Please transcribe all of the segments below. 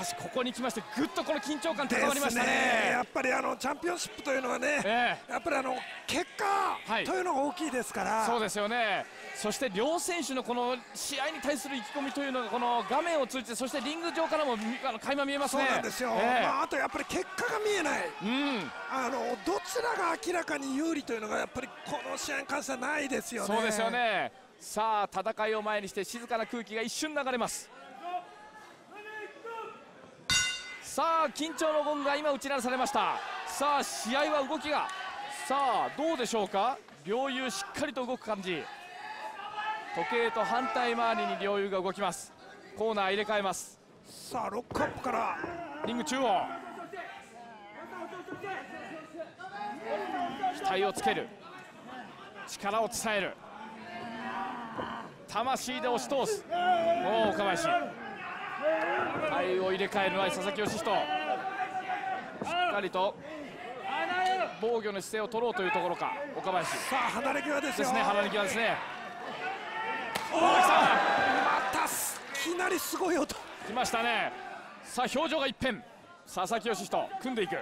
かしここに来ましてぐっとこの緊張感高まりましたね。 やっぱりチャンピオンシップというのはね、やっぱり結果というのが大きいですから、 そうですよね。そして両選手のこの試合に対する意気込みというのがこの画面を通じて、そしてリング上からも垣間見えますね。 そうなんですよ。あとやっぱり結果が見えない、どちらが明らかに有利というのがやっぱりこの試合に関してはないですよね。 そうですよね。さあ戦いを前にして静かな空気が一瞬流れます。さあ緊張のゴングが今打ち鳴らされました。さあ試合は動きが、さあどうでしょうか。両雄しっかりと動く感じ。時計と反対回りに両雄が動きます。コーナー入れ替えます。 さあロックアップからリング中央、額をつける、力を伝える、魂で押し通す。おお岡林、体を入れ替えるのは佐々木義人。しっかりと防御の姿勢を取ろうというところか岡林。 さあ離れ際ですよ。 離れ際ですね。 またいきなりすごい音きましたね。さあ表情が一変、佐々木義人組んでいく。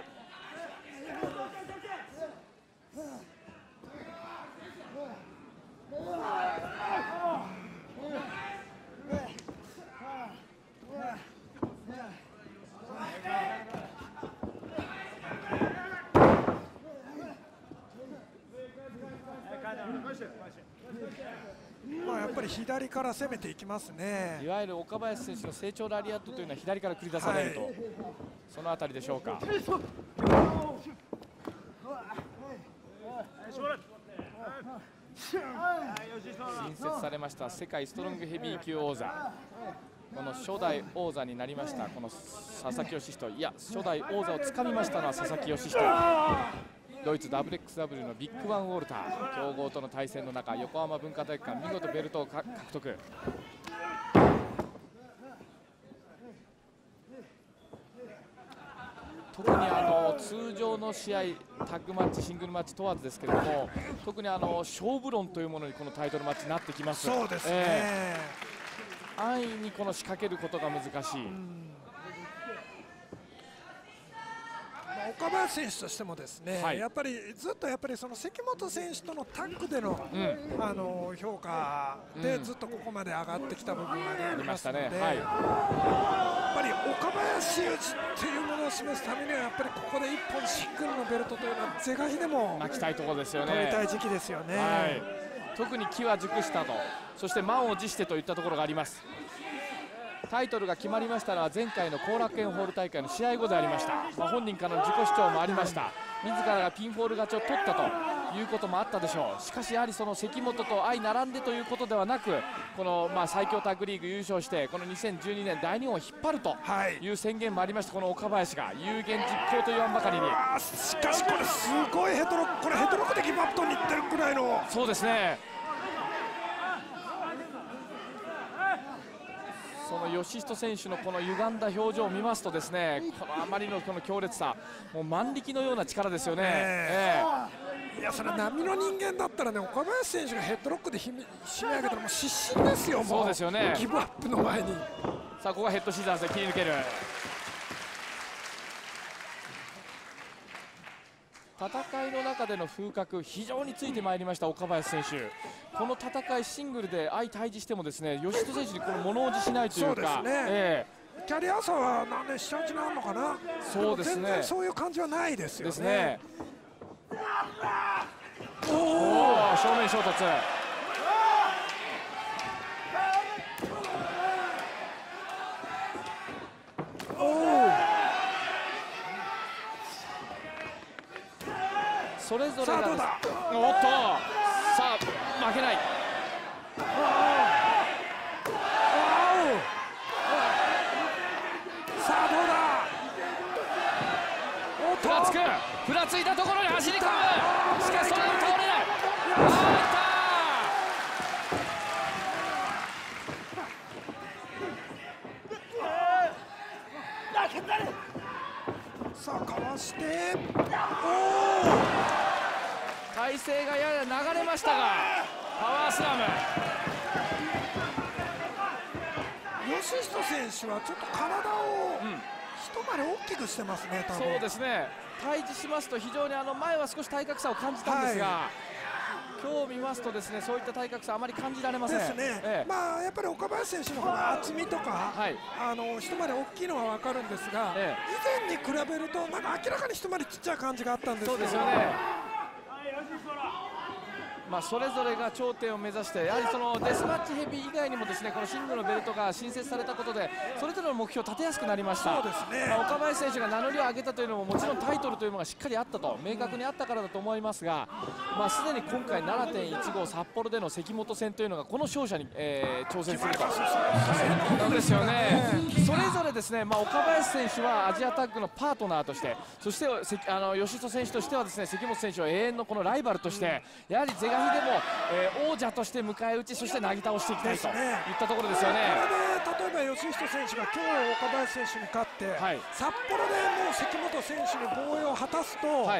やっぱり左から攻めていきますね。 いわゆる岡林選手の成長ラリアットというのは左から繰り出されると、そのあたりでしょうか。新設されました世界ストロングヘビー級王座、この初代王座になりましたこの佐々木義人、いや初代王座をつかみましたのは佐々木義人。ドイツ WXW のビッグワンウォルター強豪との対戦の中、横浜文化体育館見事ベルトを獲得。特に通常の試合タッグマッチシングルマッチ問わずですけれども、特に勝負論というものにこのタイトルマッチになってきます。 そうですね、 安易にこの仕掛けることが難しい。 岡林選手としてもですね、やっぱりずっとその関本選手とのタッグでの、評価でずっとここまで上がってきた部分がありますので、やっぱり岡林雄二というものを示すためにはやっぱりここで一本シングルのベルトというのは是が非でも巻きたいところですよね。 取りたい時期ですよね。 特に機は熟したと、そして満を持してといったところがあります。タイトルが決まりましたのは前回の後楽園ホール大会の試合後でありました。本人からの自己主張もありました。自らがピンフォール勝ちを取ったということもあったでしょう。しかしやはりその関本と相並んでということではなく、この最強タッグリーグ優勝してこの2012年大日本を引っ張るという宣言もありました。この岡林が有言実行と言わんばかりに、 しかしこれすごいヘッドロック、これヘッドロックでギブアップとにいってるくらいの。 そうですね。その義人選手のこの歪んだ表情を見ますとですね、このあまりのこの強烈さ、もう万力のような力ですよね。 いやそれ波の人間だったらね、岡林選手がヘッドロックで締め上げたらもう失神ですよ。もうそうですよね。 ギブアップの前に。 さあここはヘッドシザーズで切り抜ける。戦いの中での風格、非常についてまいりました岡林選手。この戦いシングルで相対峙してもですね、義人選手にこの物おじしないというか、 そうですね、キャリア差は何年7、8年あるのかな。 そうですね、 全然そういう感じはないですよね。 おお、正面衝突。それぞれが、おっと、さあ負けない。 さあどうだ。 ふらつく、ふらついたところに走り込む。しかしそれを倒れない。 さあかわして、 体勢がやや流れましたがパワースラム。 い吉人選手はちょっと体を一回り大きくしてますね、多分。 そうですね、対峙しますと非常に前は少し体格差を感じたんですが、今日見ますとですね、そういった体格差あまり感じられません。 ですね。まあやっぱり岡林選手の方が厚みとか、一回り大きいのは分かるんですが、以前に比べるとなんか明らかに一回りちっちゃい感じがあったんですよ。 そうですよね。それぞれが頂点を目指して、やはりそのデスマッチヘビー以外にもですね、このシングルのベルトが新設されたことでそれぞれの目標を立てやすくなりました。 そうですね。 岡林選手が名乗りを上げたというのももちろんタイトルというのがしっかりあったと明確にあったからだと思いますが、すでに今回 7.15 札幌での関本戦というのがこの勝者に、挑戦するとなんですよね。それぞれですね、岡林選手はアジアタッグのパートナーとして、そして吉人選手としてはですね、関本選手を永遠のこのライバルとして、やはり是が非でも、王者として迎え撃ち、そしてなぎ倒していきたいといったところですよね。 これで例えば吉人選手が今日岡林選手に勝って、札幌でもう関本選手に防衛を果たすと、もう、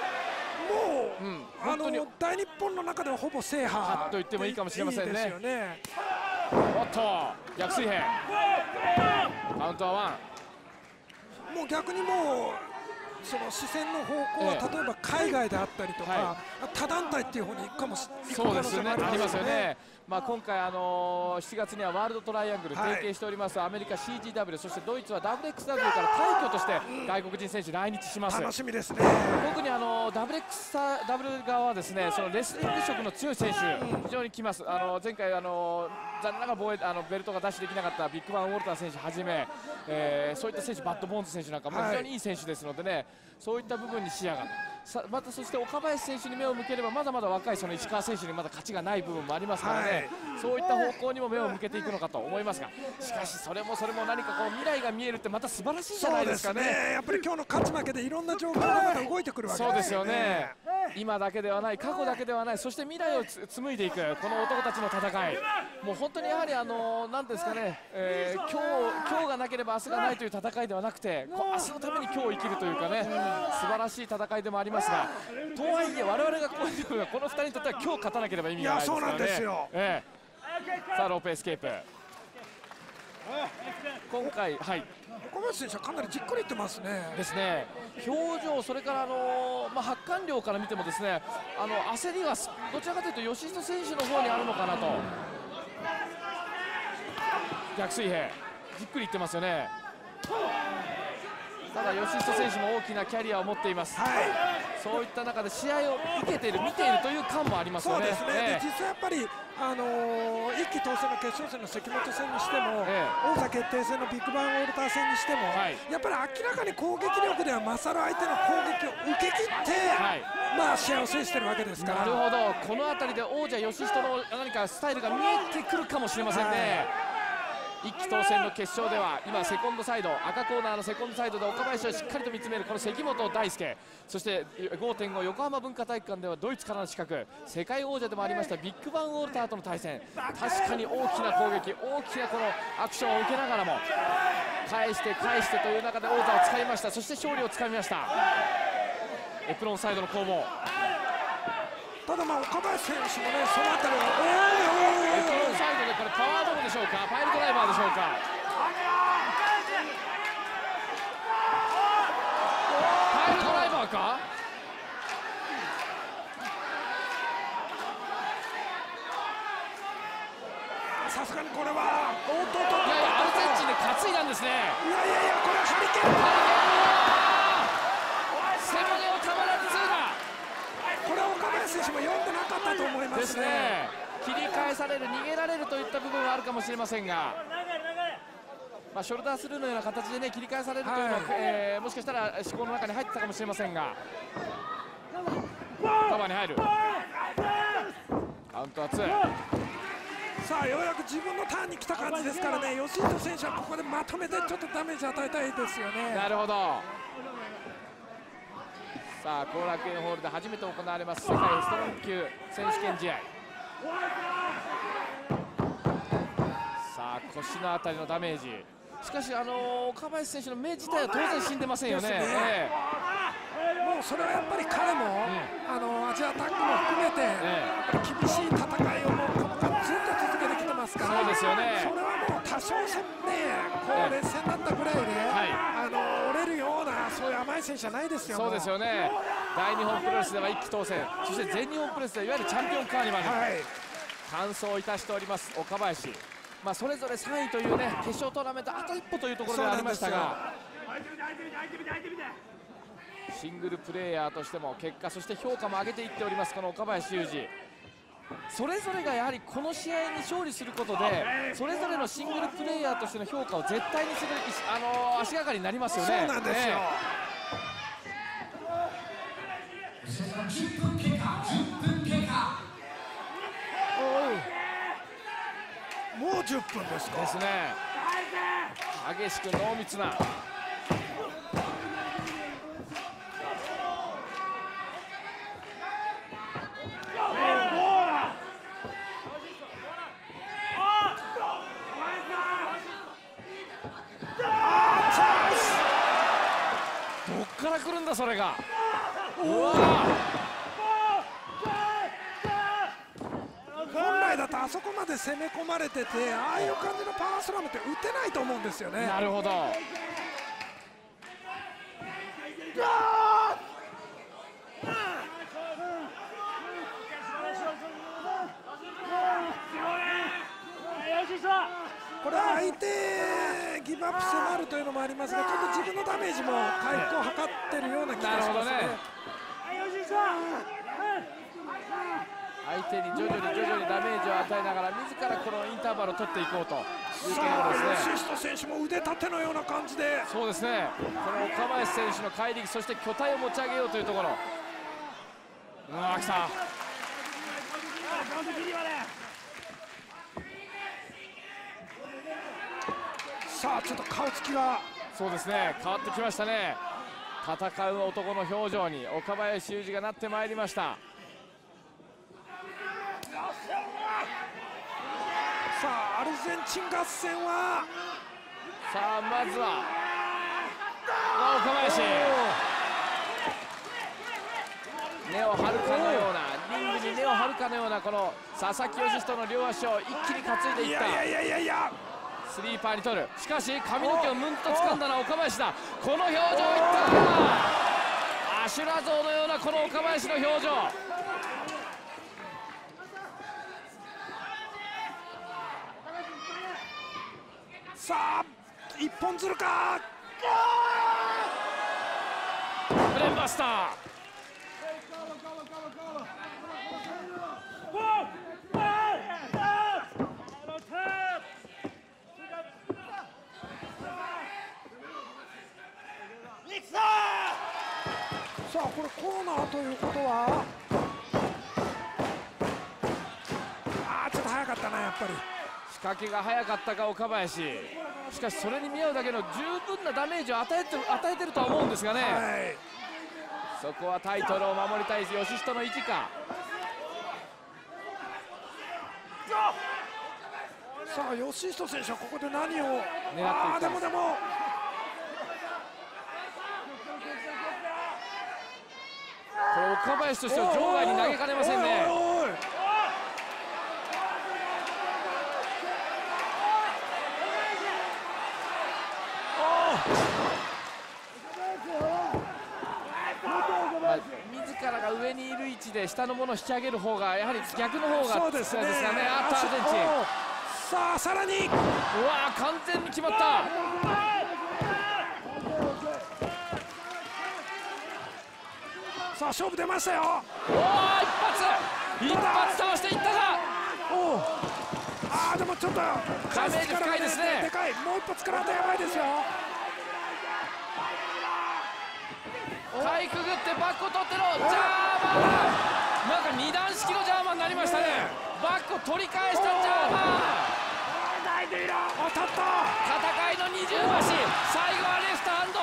大日本の中ではほぼ制覇と言ってもいいかもしれませんね。おっと逆水平、カウントはワン。もう逆にもうその視線の方向は例えば海外であったりとか、他団体っていう方に行くかもしれない。 そうですね、ありますよね。今回7月にはワールドトライアングル提携しておりますアメリカ CGW、そしてドイツは WXW から大挙として外国人選手来日します。 楽しみですね。 特にWXW 側はですね、そのレスリング色の強い選手非常に来ます。前回残念ながらベルトがダッシュできなかったビッグバン・ウォルター選手はじめ、そういった選手、バッドボーンズ選手なんかも非常にいい選手ですのでね、そういった部分に視野がまたそして岡林選手に目を向ければまだまだ若いその石川選手にまだ勝ちがない部分もありますからね、そういった方向にも目を向けていくのかと思いますが、しかしそれも何かこう未来が見えるってまた素晴らしいじゃないですかね。 そうですね、やっぱり今日の勝ち負けでいろんな状況がまた動いてくるわけですね。 そうですよね。今だけではない、過去だけではない、そして未来を紡いでいくこの男たちの戦い、もう本当にやはりなんですかね、今日がなければ明日がないという戦いではなくて、明日のために今日生きるというかね、素晴らしい戦いでもありますが、とはいえ我々がこういうのがこの2人にとっては今日勝たなければ意味がないですからね。 そうなんですよ。 さあロープエスケープ、今回岡林選手はかなりじっくりいってますね。 ですね。表情、それから発汗量から見てもですね、焦りがどちらかというと吉人選手の方にあるのかなと。逆水平じっくりいってますよね。ただ吉人選手も大きなキャリアを持っています。そういった中で試合を受けている、見ているという感もありますよね。 そうですね。実際やっぱり一期当選の決勝戦の関本戦にしても、王座決定戦のビッグバン・ウォルター戦にしても、やっぱり明らかに攻撃力では勝る相手の攻撃を受け切って、試合を制しているわけですから。 なるほど、この辺りで王者吉人の何かスタイルが見えてくるかもしれませんね。一期当選の決勝では今セコンドサイド、赤コーナーのセコンドサイドで岡林をしっかりと見つめるこの関本大輔、そして 5.5 横浜文化体育館ではドイツからの資格、世界王者でもありましたビッグバン・ウォルターとの対戦、確かに大きな攻撃、大きなこのアクションを受けながらも返して返してという中で王座を使いました。そして勝利をつかみました。エプロンサイドの攻防、 ただ岡林選手もね、そのあたりはエプロンサイドでこれパワーボムでしょうか、パイルドライバーでしょうか。パイルドライバーか。 さすがにこれはいやいや、アルゼンチンで担いだんですね。 いやこれはハリケーン背骨をたまらず2だ。 これは岡林選手も読んでなかったと思いますね。 切り返される、逃げられるといった部分はあるかもしれませんが、ショルダースルーのような形でね、切り返されるというのは、もしかしたら思考の中に入ってたかもしれませんが、カバーに入る。カウントは2。 さあようやく自分のターンに来た感じですからね、吉人選手はここでまとめてちょっとダメージ与えたいですよね。 なるほど。さあ後楽園ホールで初めて行われます世界ストロング級選手権試合。さあ腰のあたりのダメージ、しかし岡林選手の目自体は当然死んでませんよね。 もうそれはやっぱり彼も、アジアタックも含めて、やっぱり厳しい戦いをもうこの間ずっと続けてきてますから、 そうですよね。 それはもう多少ね、こう劣勢になったぐらいで、折れるようなそういう甘い選手じゃないですよ。 そうですよね。大日本プロレスでは一期当選、そして全日本プロレスではいわゆるチャンピオンカーニバル、完走いたしております岡林。それぞれ3位というね、決勝トーナメントあと一歩というところではありましたが、シングルプレーヤーとしても結果、そして評価も上げていっておりますこの岡林雄二。それぞれがやはりこの試合に勝利することで、それぞれのシングルプレーヤーとしての評価を絶対にする足がかりになりますよね。 そうなんですよ。 10分経過、10分経過。 もう10分ですか。 ですね。激しく濃密な。どっから来るんだそれが。うわ本来だとあそこまで攻め込まれてて、ああいう感じのパワースラムって打てないと思うんですよね。 なるほど。 これ相手ギブアップ迫るというのもありますが、ちょっと自分のダメージも回復を図ってるような気がしますね。 相手に徐々にダメージを与えながら自らこのインターバルを取っていこうというところですね。 シスト選手も腕立てのような感じで、 そうですね。この岡林選手の怪力、そして巨体を持ち上げようというところ。来た。 さあちょっと顔つきが、 そうですね、変わってきましたね。戦う男の表情に岡林雄二がなってまいりました。 さあアルゼンチン合戦は、 さあまずは岡林、根を張るかのような、リングに根を張るかのようなこの佐々木義人の両足を一気に担いでいった。 いやスリーパーに取る。しかし髪の毛をムンと掴んだのは岡林だ。この表情いった。アシュラ像のようなこの岡林の表情。 さあ一本釣るか。 ブレンバスター。 さあこれコーナーということは、ちょっと早かったなやっぱり。 仕掛けが早かったか岡林。しかしそれに見合うだけの十分なダメージを与えてるとは思うんですがね、そこはタイトルを守りたい義人の意地か。 さあ義人選手はここで何を狙っていった。 でもこれ岡林としては場外に投げかねませんね。自らが上にいる位置で下のものを引き上げる方が、やはり逆の方がそうですね。 アルゼンチン。 さあさらに、 うわ完全に決まった。 さあ勝負出ましたよ。 一発倒していったが、 でもちょっとダメージ深いですね。 でかい。もう一発食らうとやばいですよ。 かいくぐってバックを取ってのジャーマン。なんか2段式のジャーマンになりましたね。バックを取り返したジャーマン。 当たった。 戦いの二重橋、最後はレフトハンド。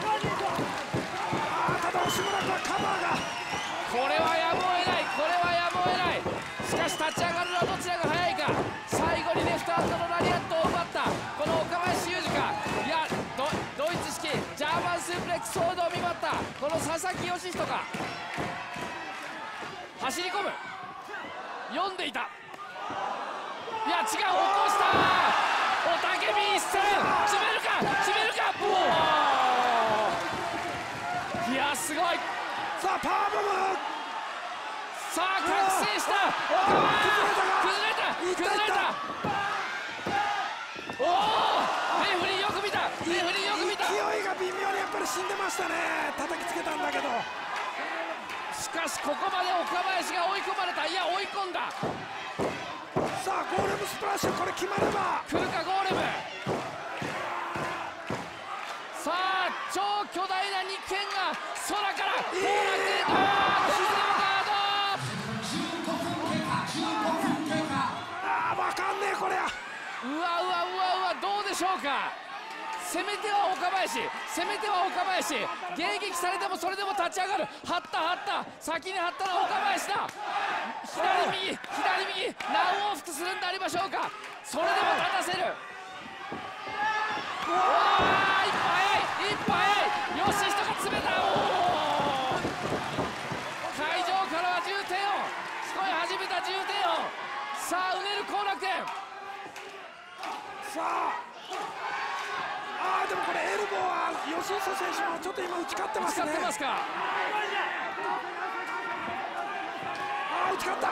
ただ押村君はカバーが、 これはやむを得ない、これはやむを得ない。しかし立ち上がるのはどちらが早いか。最後にレフトハンドのラリアットを奪ったこの岡林雄二か。いや、ドイツ式ジャーマンスープレックスソードを見舞ったこの佐々木義人か。走り込む、読んでいた。いや違う、起こした。 雄たけび一戦決めるかいやすごい。 さあパワーボム、 さあ覚醒した。崩れた。おお、レフリーよく見た。 勢いが微妙にやっぱり死んでましたね。叩きつけたんだけど、 しかしここまで岡林が追い込まれた。いや追い込んだ。 さあゴーレムスプラッシュ、これ決まれば来るかゴーレム。さあ超巨大な肉片が空からこうなってゴールドガード。 わかんねえこれ。 うわどうでしょうか。攻めては岡林、迎撃されてもそれでも立ち上がる。張った先に張ったのは岡林だ。左右何往復するんでありましょうか。それでも立たせる。一歩早い。吉人が詰めた。会場からは重低音聞こえ始めた。重低音。さあうねる後楽園。 さあでもこれエルボーは吉磯選手もちょっと今打ち勝ってますね。 打ち勝った。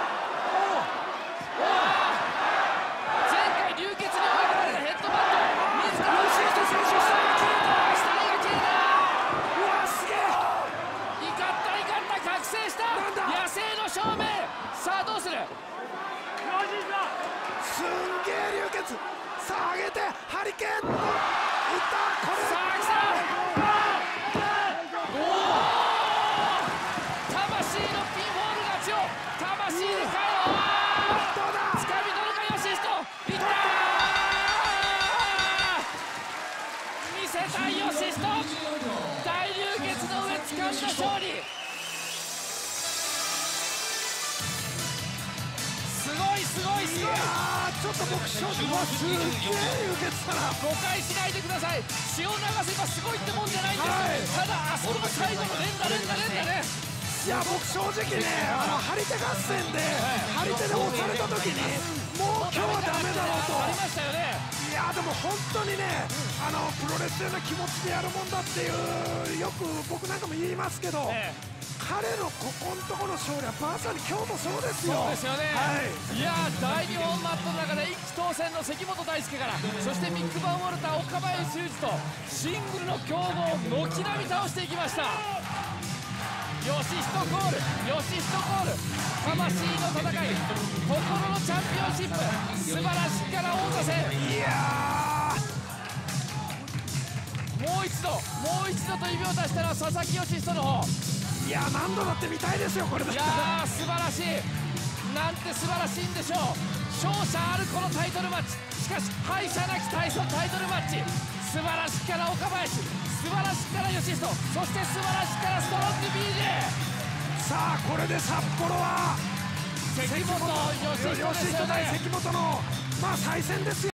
前回流血に追いかけられたヘッドバット自ら吉磯選手下が消えた。 うわすげえ。 怒った覚醒した。野生の正面。さあどうする。 すんげえ流血。さあ上げてハリケーンのいった。これさあ来た。魂のピンホール勝ちを魂で変えろ。つかみ取るか吉人。いった見せたい吉人。大流血の上掴んだ勝利。すごい。 いやちょっと僕正直すげえ流血だな。 誤解しないでください。血を流せばすごいってもんじゃないんです、ただあそこの最後の連打ね。 いや僕正直ね張り手合戦で張り手で押された時にもう今日はダメだろうとありましたよね。 いやでも本当にねプロレスの気持ちでやるもんだっていうよく僕なんかも言いますけど、彼のここのところの勝利はまさに今日もそうですよ。 そうですよね、いや大日本マットの中で一気当選の関本大輔から、そしてミック・バンウォルター岡林修二とシングルの強豪を軒並み倒していきました。吉人コール、魂の戦い、心のチャンピオンシップ、素晴らしきから王座戦。 いやもう一度と指を出したのは佐々木義人の方。 いや何度だって見たいですよこれだ。 いやー素晴らしい。なんて素晴らしいんでしょう。勝者あるこのタイトルマッチ、しかし敗者なきタイトルマッチ。素晴らしきから岡林、素晴らしきから吉人、そして素晴らしきからストロング BJ。 さあこれで札幌は関本吉人ですよね。 対関本の再戦ですよ。